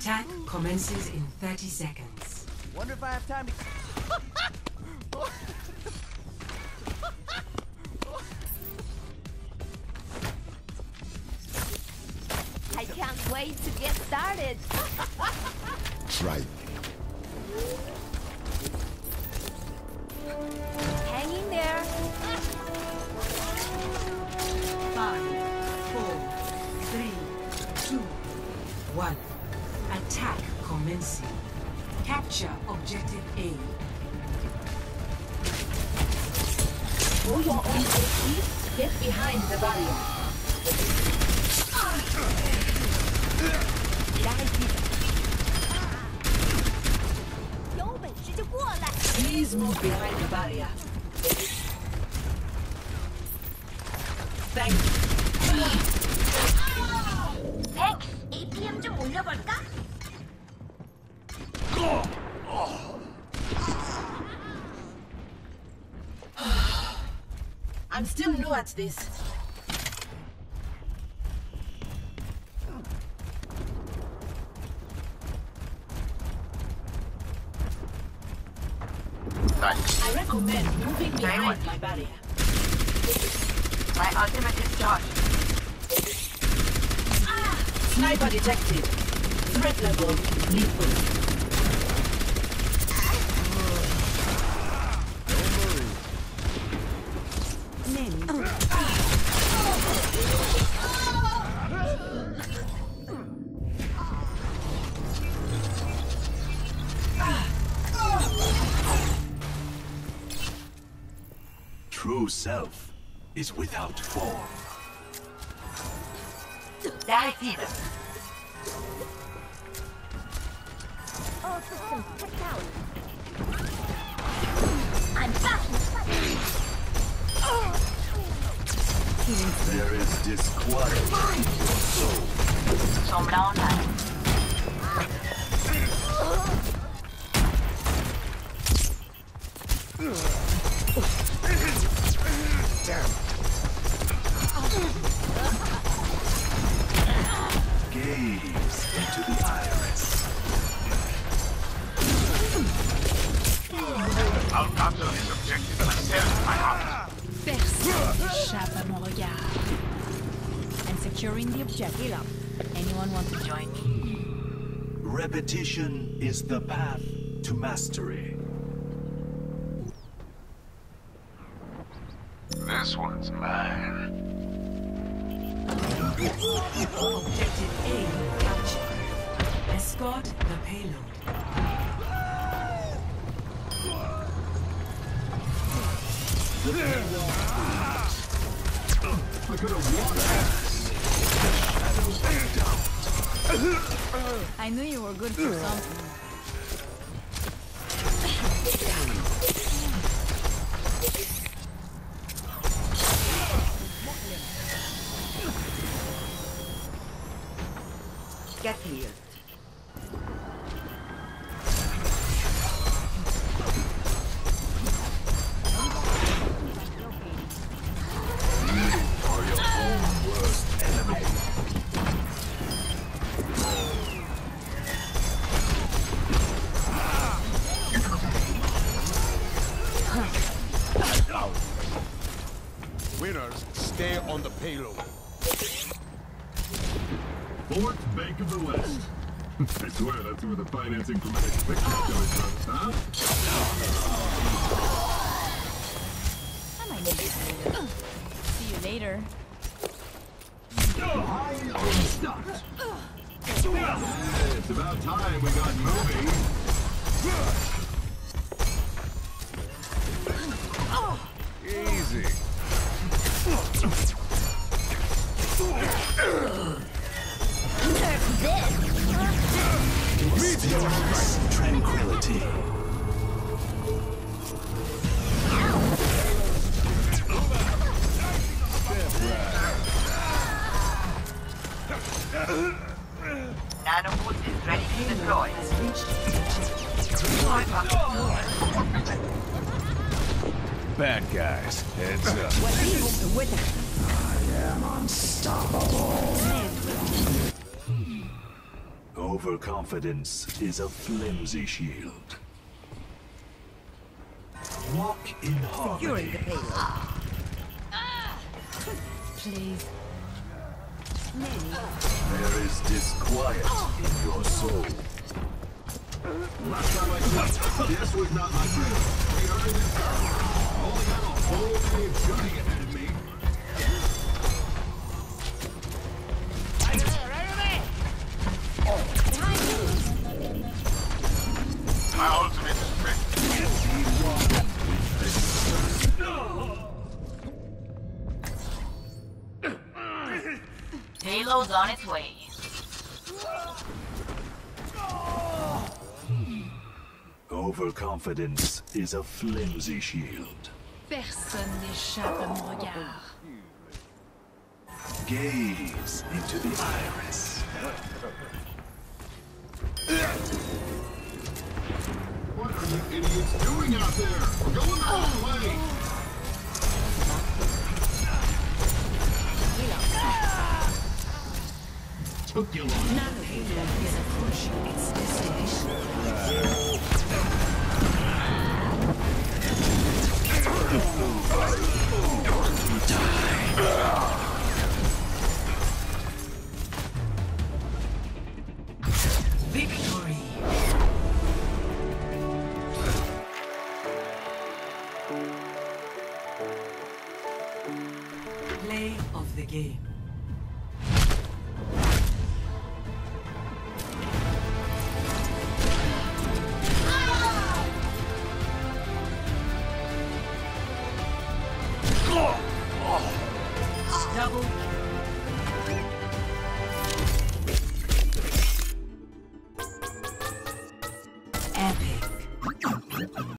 Attack commences in 30 seconds. Wonder if I have time to... I can't wait to get started. Right. Hang in there. 5, 4, 3, 2, 1. Attack commencing. Capture objective A. For your own safety, get behind the barrier. Please move behind the barrier. Thank you. Thanks. APM 좀 올려볼까? I'm still new at this. I recommend moving behind my barrier. My ultimate is charged. Sniper detected. Threat level lethal. True self is without form. Die feeder. All systems checked out. I'm back. There is disquiet in your soul. Sombra online. Gaze into the iris. I'll capture his objective myself, my heart. Personne n'échappe à mon regard. I'm securing the objective. Anyone want to join me? Repetition is the path to mastery. This one's mine. Objective A captured. Escort the payload. I knew you were good for something. Get healed. For your own worst enemy. Winners stay on the payload. Fourth Bank of the West. I swear that's where the financing for my next picture comes from, huh? I might need this later. See you later. It's about time we got moving. Easy. Stillness, tranquility. Nanobot is ready to deploy. Bad guys, heads up. I am unstoppable. Overconfidence is a flimsy shield. Walk in harmony. Please. There is disquiet in your soul. Last time I checked, this was not my friend. We are in this car. Only got a whole day of shooting ahead of me. My ultimate is ready. Payload's on its way. Overconfidence is a flimsy shield. Personne n'échappe à mon regard. Gaze into the iris. What are you idiots doing out there? We're going the wrong way. Took you long. Payload is approaching its destination. Victory. Play of the game. Double kill.